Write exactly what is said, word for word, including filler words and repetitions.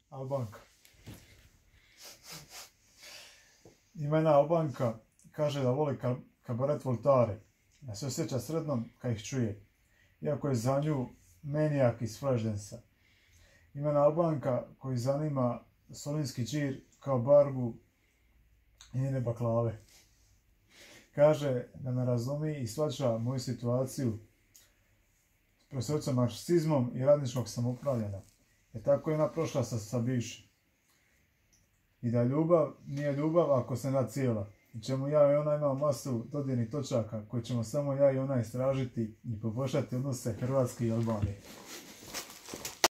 Albanka. Ima jedna Albanka, kaže da voli kabaret Voltare. Ja se osjeća sretnom kad ih čuje. Iako je za nju menijak iz Flashdansa. Ima jedna Albanka koji zanima solinski džir kao barbu i njene baklave. Kaže da me razumi i shvaća moju situaciju s profesoricom marksizmom i radničkog samoupravljanja. Jer tako je ona prošla sa, sa bivšim. I da ljubav nije ljubav ako se ne cijela. I čemu ja i ona imamo masu dodirnih točaka koje ćemo samo ja i ona istražiti i poboljšati odnose Hrvatske i Albanije.